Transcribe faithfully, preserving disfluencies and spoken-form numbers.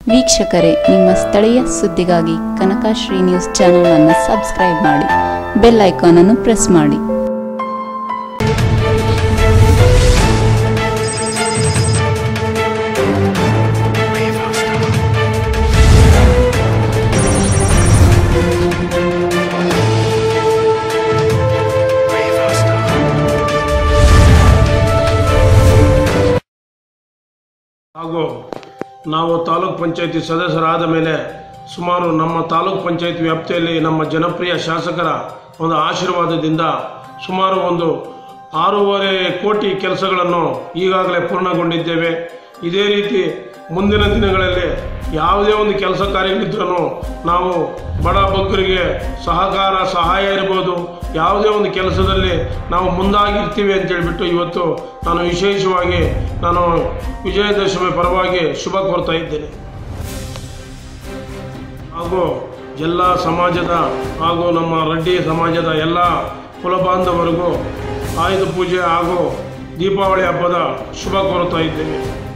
ವೀಕ್ಷಕರೇ, ನಿಮ್ಮ ಸ್ಥಳೀಯ ಸುದ್ದಿಗಾಗಿ ಕನಕಶ್ರೀ ನ್ಯೂಸ್ ಚಾನೆಲ್ ಅನ್ನು ಸಬ್ಸ್ಕ್ರೈಬ್ ಮಾಡಿ, ಬೆಲ್ ಐಕಾನ್ ಅನ್ನು ಪ್ರೆಸ್ ಮಾಡಿ. ಹಾಗೂ ನಾವು ತಾಲೂಕ್ ಪಂಚಾಯತಿ ಸದಸ್ಯರಾದ ಮೇಲೆ ಸುಮಾರು ನಮ್ಮ ತಾಲೂಕ್ ಪಂಚಾಯತಿ ವ್ಯಾಪ್ತಿಯಲ್ಲಿ ನಮ್ಮ ಜನಪ್ರಿಯ ಶಾಸಕರ ಒಂದು ಆಶೀರ್ವಾದದಿಂದ ಸುಮಾರು ಒಂದು ಆರೂವರೆ ಕೋಟಿ ಕೆಲಸಗಳನ್ನು ಈಗಾಗಲೇ ಪೂರ್ಣಗೊಂಡಿದ್ದೇವೆ. ಇದೇ ರೀತಿ ಮುಂದಿನ ದಿನಗಳಲ್ಲಿ ಯಾವುದೇ ಒಂದು ಕೆಲಸ ಕಾರ್ಯಗಳಿದ್ರೂ ನಾವು ಬಡ ಬಗ್ಗರಿಗೆ ಸಹಕಾರ ಸಹಾಯ ಇರ್ಬೋದು, ಯಾವುದೇ ಒಂದು ಕೆಲಸದಲ್ಲಿ ನಾವು ಮುಂದಾಗಿರ್ತೀವಿ ಅಂತೇಳ್ಬಿಟ್ಟು ಇವತ್ತು ನಾನು ವಿಶೇಷವಾಗಿ ನಾನು ವಿಜಯದಶಮಿ ಪರವಾಗಿ ಶುಭ ಕೋರ್ತಾ ಇದ್ದೇನೆ. ಹಾಗೂ ಎಲ್ಲ ಸಮಾಜದ ಹಾಗೂ ನಮ್ಮ ರೆಡ್ಡಿ ಸಮಾಜದ ಎಲ್ಲ ಕುಲಬಾಂಧವರಿಗೂ ಆಯುಧ ಪೂಜೆ ಹಾಗೂ ದೀಪಾವಳಿ ಹಬ್ಬದ ಶುಭ ಕೋರುತ್ತಾ ಇದ್ದೇನೆ.